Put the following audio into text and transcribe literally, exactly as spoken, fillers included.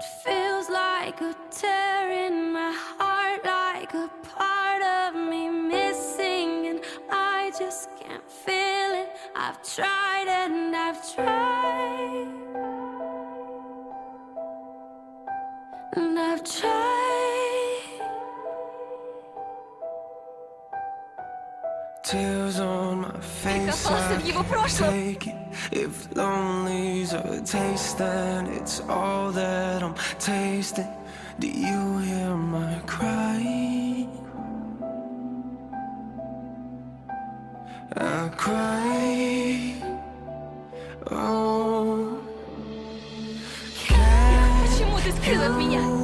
It feels like a tear in my heart, like a part of me missing, and I just can't feel it. I've tried and I've tried, and I've tried. Tears on my face, I can't take it. If lonely's a taste, then it's all that I'm tasting. Do you hear my cry? I cry. Oh, Почему ты скрыл от меня?